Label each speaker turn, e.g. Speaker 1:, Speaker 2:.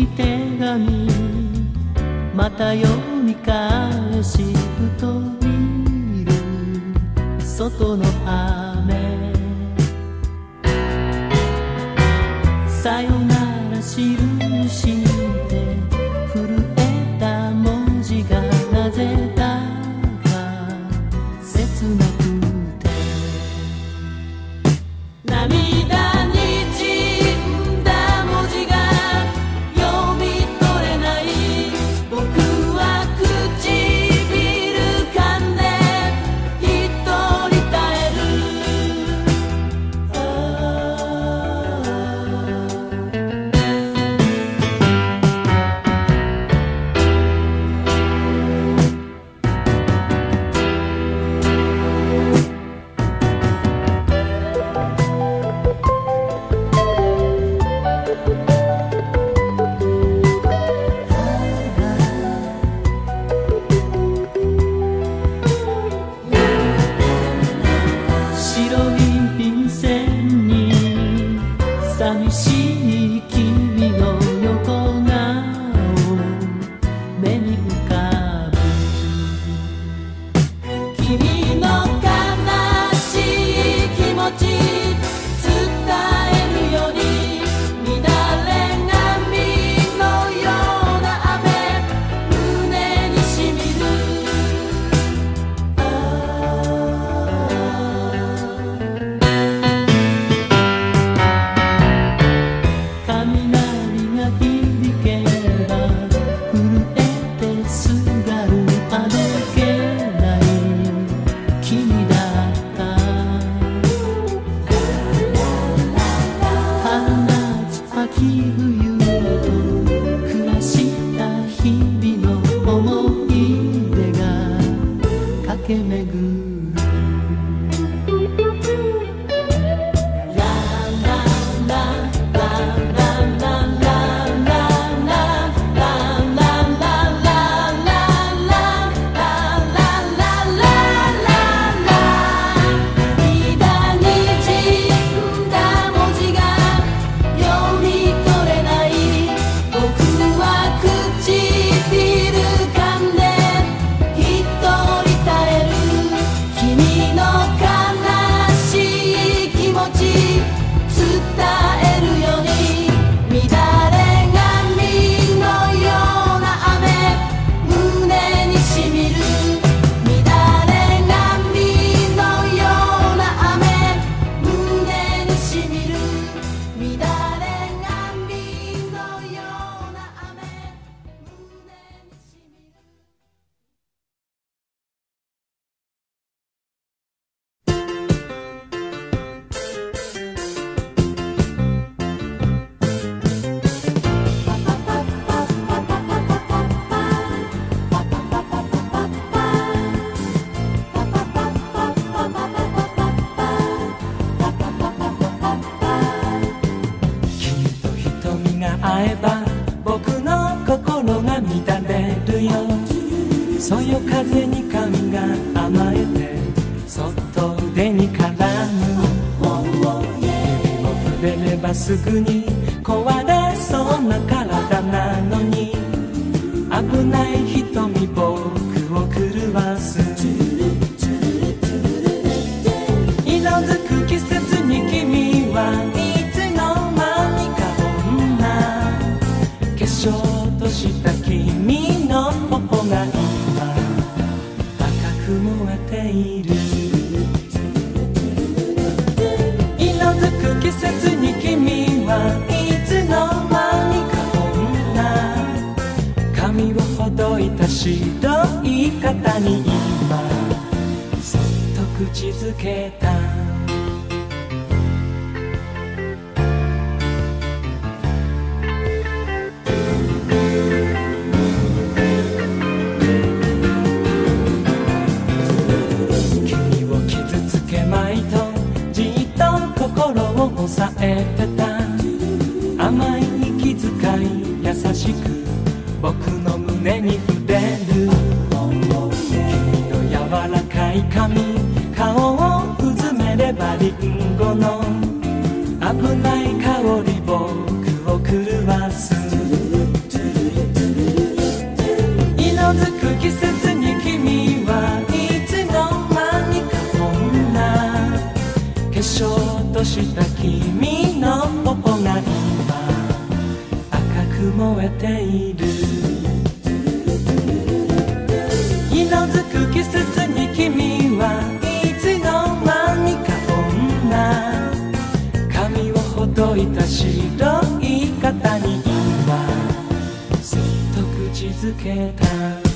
Speaker 1: き手紙また読み返しふと見る外の雨さよなら記して震えた文字がなぜだか切なくて涙にじんだ文字が読み取れない僕は唇噛んで一人耐え白い便箋に寂しい君の横顔目に浮かぶ君の悲しい気持ち伝えるように乱れ髪のような雨胸にしみる雷が響けば震えてすがるあどけない君だった春夏秋冬と暮らした日々の思い出が駆け巡る会えば僕の心が乱れるよそよ風に髪が甘えてそっと腕に絡む指も触れればすぐに壊れそうな体なのに危ない瞳僕を狂わす色づく季節に君はいつの間にか化粧とした君の頬が今赤く燃えている色づく季節に君はいつの間にかこんな髪をほどいた白い肩に今そっと口づけた抑えてた甘い気遣い優しく僕の胸に触れる君の柔らかい髪顔をうずめればリンゴの危ない香り僕を狂わす燃えている。色づく季節に君はいつの間にか女、髪をほどいた白い肩に今そっと口づけた。